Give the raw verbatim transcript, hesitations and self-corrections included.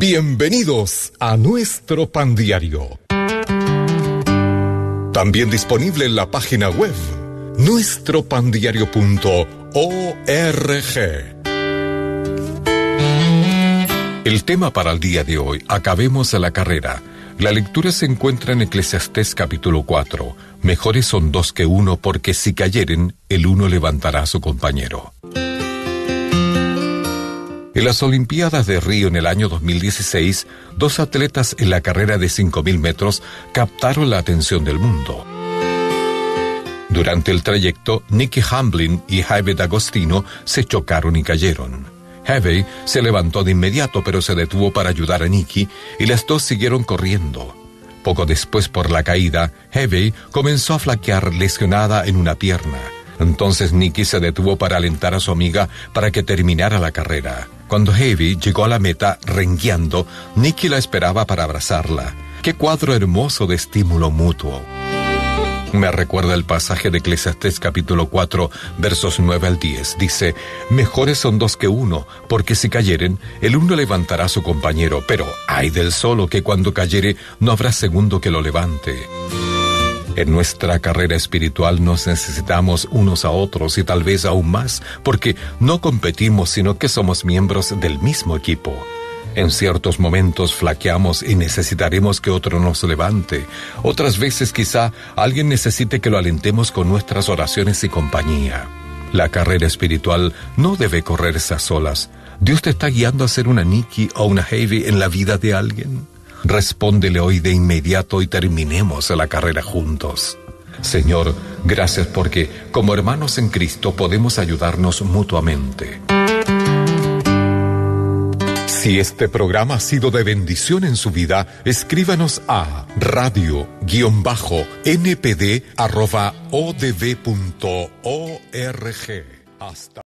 Bienvenidos a nuestro Pan Diario. También disponible en la página web nuestro pan diario punto org. El tema para el día de hoy: acabemos la carrera. La lectura se encuentra en Eclesiastés capítulo cuatro. Mejores son dos que uno, porque si cayeren, el uno levantará a su compañero. En las Olimpiadas de Río en el año dos mil dieciséis, dos atletas en la carrera de cinco mil metros captaron la atención del mundo. Durante el trayecto, Nikki Hamblin y Jaime D'Agostino se chocaron y cayeron. Jaime se levantó de inmediato, pero se detuvo para ayudar a Nikki y las dos siguieron corriendo. Poco después, por la caída, Jaime comenzó a flaquear, lesionada en una pierna. Entonces Nikki se detuvo para alentar a su amiga para que terminara la carrera. Cuando Jaime llegó a la meta rengueando, Nikki la esperaba para abrazarla. ¡Qué cuadro hermoso de estímulo mutuo! Me recuerda el pasaje de Eclesiastés capítulo cuatro, versos nueve al diez. Dice: mejores son dos que uno, porque si cayeren, el uno levantará a su compañero. Pero ay del solo, que cuando cayere, no habrá segundo que lo levante. En nuestra carrera espiritual nos necesitamos unos a otros, y tal vez aún más, porque no competimos, sino que somos miembros del mismo equipo. En ciertos momentos flaqueamos y necesitaremos que otro nos levante. Otras veces quizá alguien necesite que lo alentemos con nuestras oraciones y compañía. La carrera espiritual no debe correrse a solas. ¿Dios te está guiando a ser una Nikki o una Jaime en la vida de alguien? Respóndele hoy de inmediato y terminemos la carrera juntos. Señor, gracias porque como hermanos en Cristo podemos ayudarnos mutuamente. Si este programa ha sido de bendición en su vida, escríbanos a radio guión bajo n p d arroba o d v punto org. Hasta